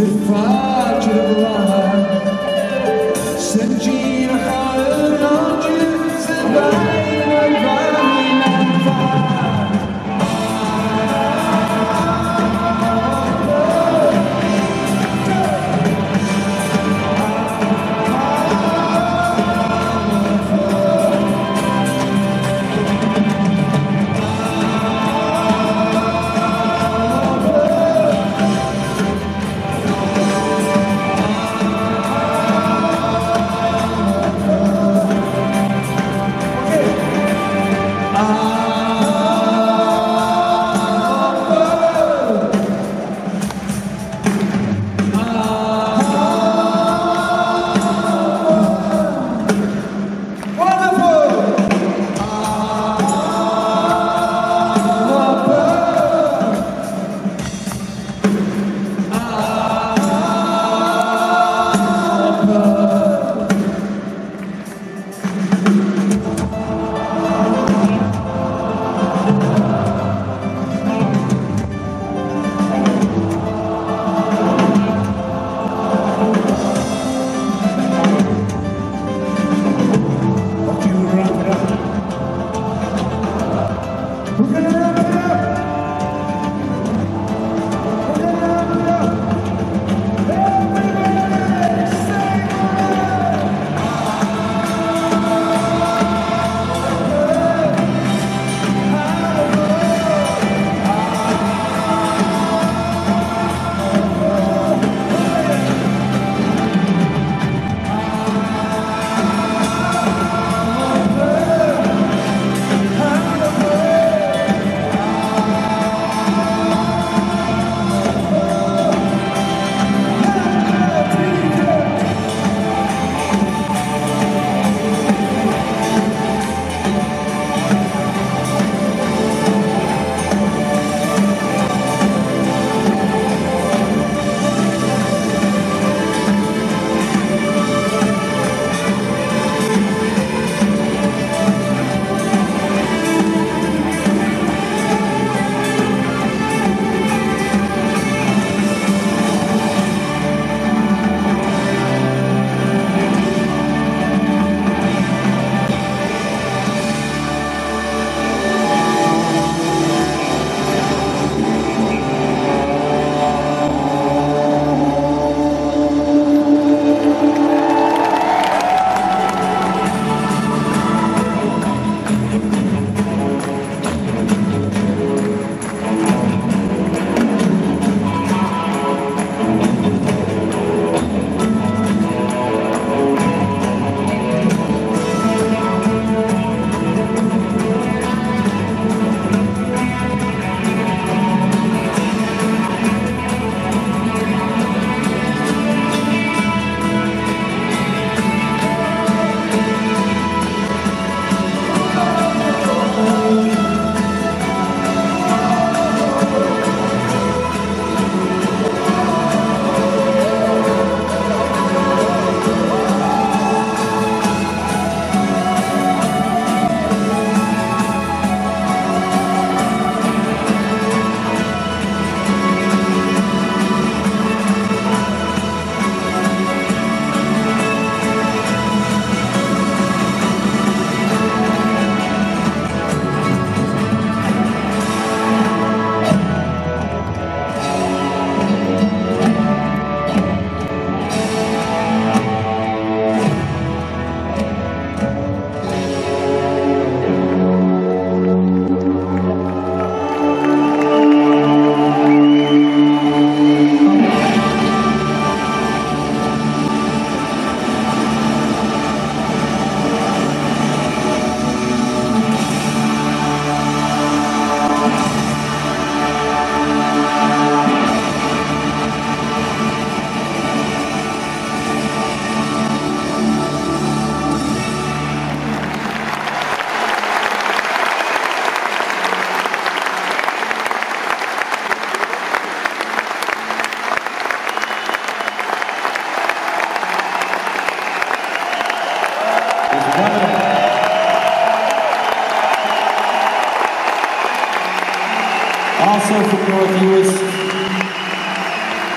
Also from North Lewis,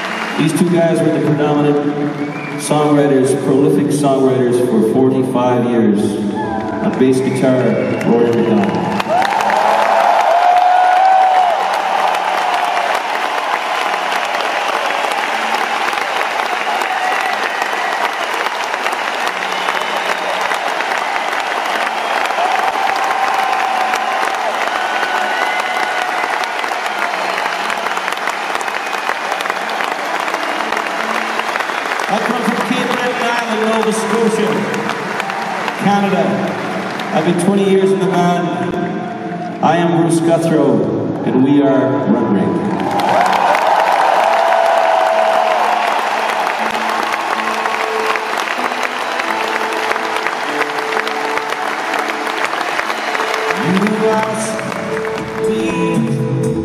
These two guys were the predominant songwriters, prolific songwriters for 45 years. On bass guitar, Rory McDonald. I come from Cape Breton Island, Nova Scotia, Canada. I've been 20 years in the band. I am Bruce Guthrow, and we are Rudring. You asked me.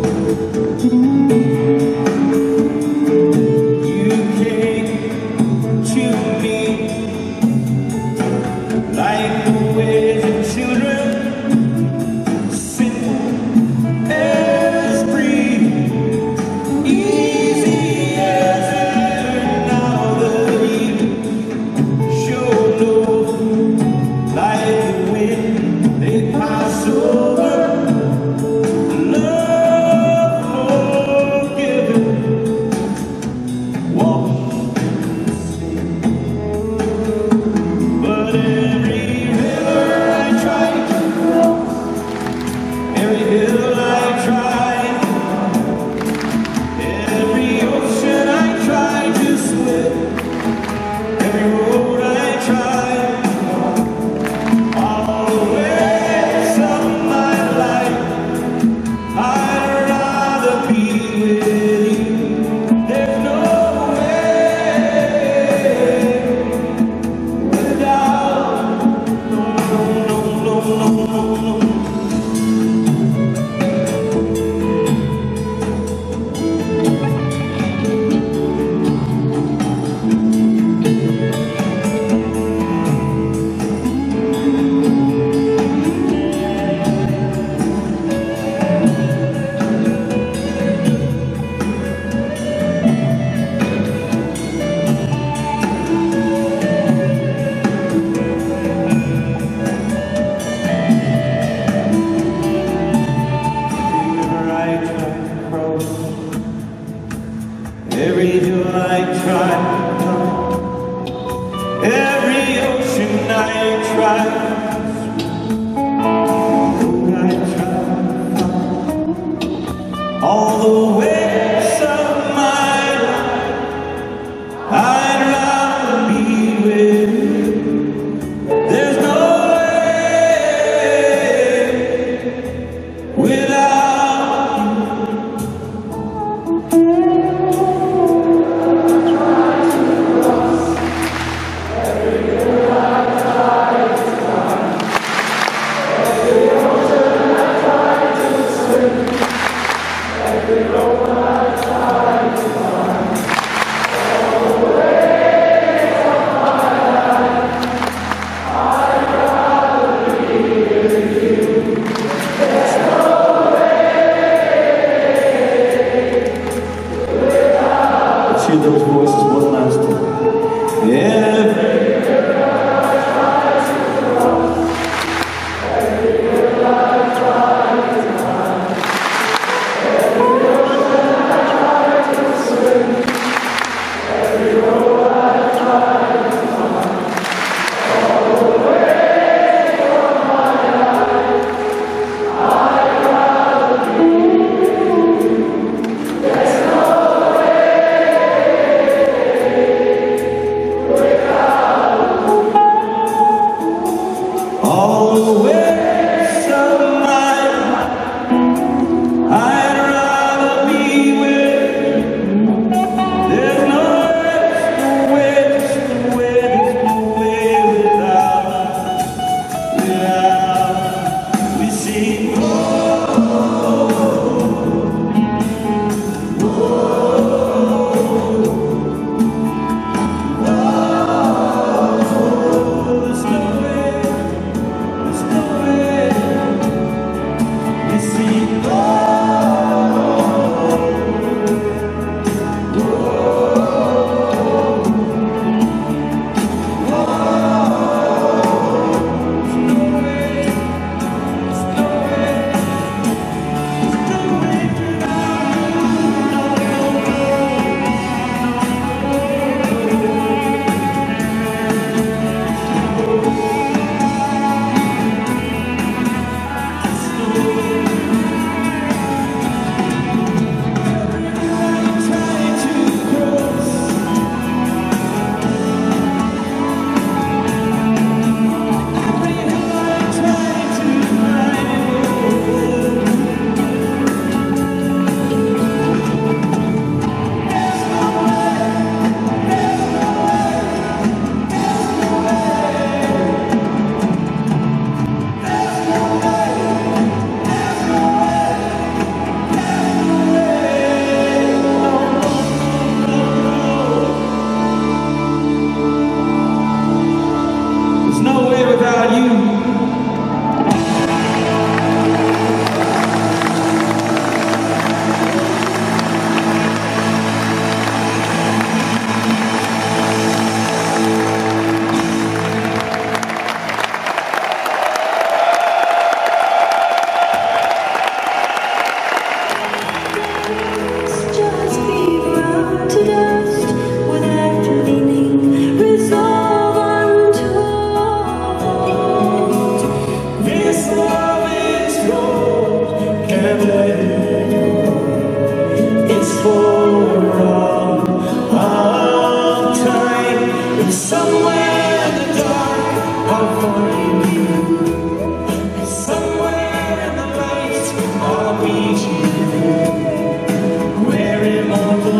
Like the ways of children, simple as breathing, easy as air. Now the heat sure blows like the wind. They pass over, love forgiven, wash. But every river I try to cross, every hill I try, every ocean I try to swim, every road I try, all the ways of my life, I'd rather be with you. There's no way without. Every hill I try, every ocean I try, road I try, all the ways of my life, I'd rather be with you. There's no way without. Hear those voices one last time. Yeah. Without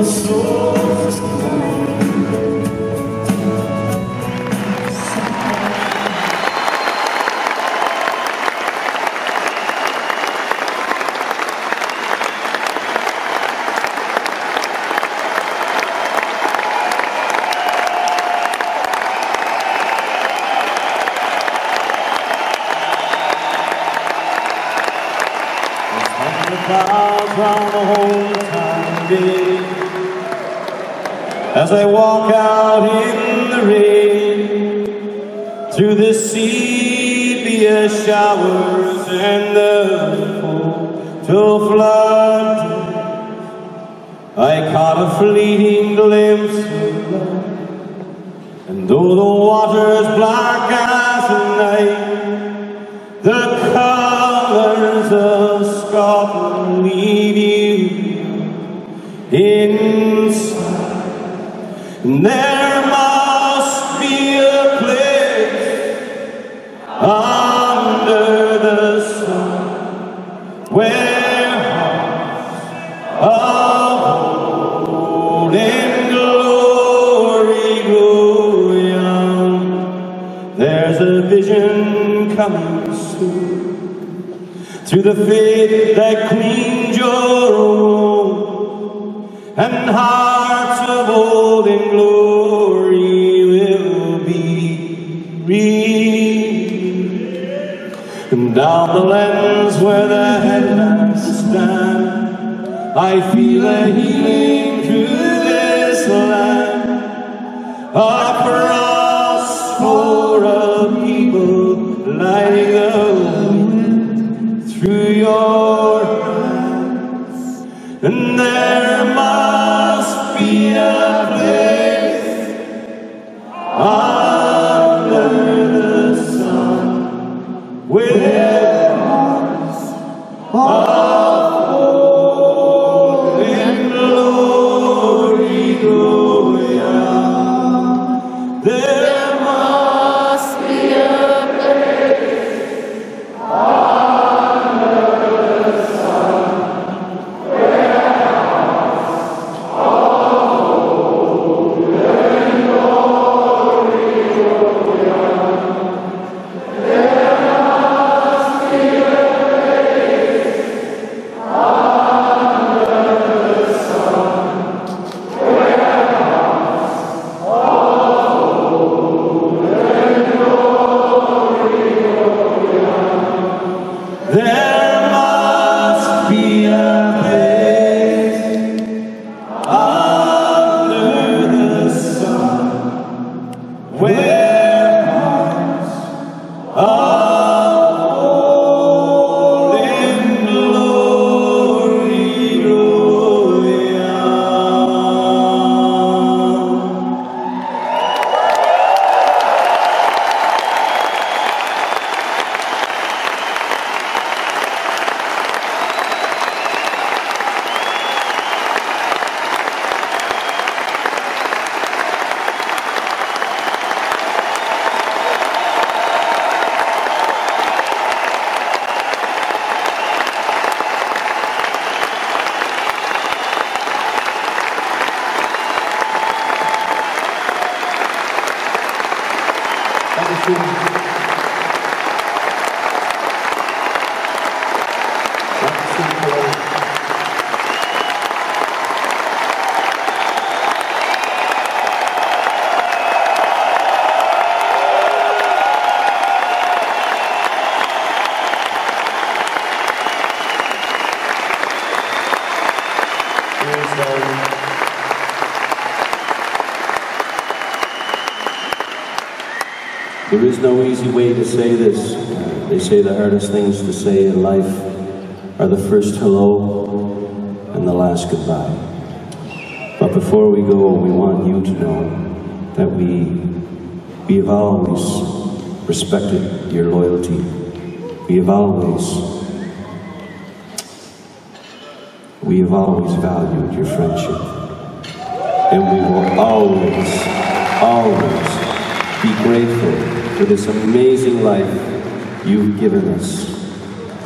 clouds round the whole time day. As I walk out in the rain, through the sepia showers and the full flood, I caught a fleeting glimpse of love. And though the water's black as the night, the colors of Scotland leave you inside. And there must be a place under the sun where hearts of old in glory grow young. There's a vision coming soon, through the faith that cleaned your womb, and hearts of old in glory will be read. And down the lands where the headlands stand, I feel a healing through this land, across for a people lighting the wind through your hands. And there must be a place under the sun where hearts of old in glory grow young. There must be a place under the sun where hearts of old in glory grow young. There must be a place under the sun where hearts of old in glory grow young. There must be a place under the sun where hearts of old in glory grow young. There is no easy way to say this. They say the hardest things to say in life are the first hello and the last goodbye. But before we go, we want you to know that we have always respected your loyalty. We have always valued your friendship. And we will always be grateful for this amazing life you've given us.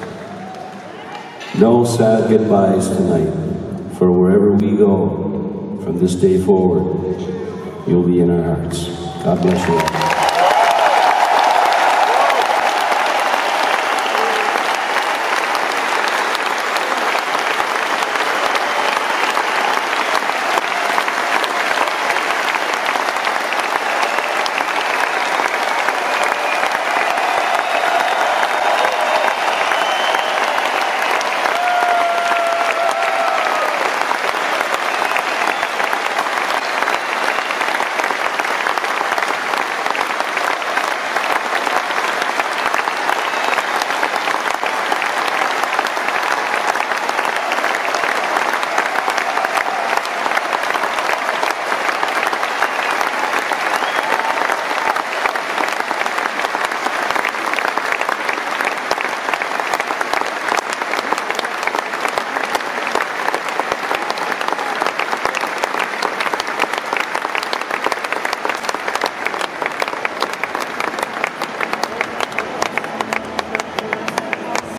No sad goodbyes tonight, for wherever we go, from this day forward, you'll be in our hearts. God bless you all.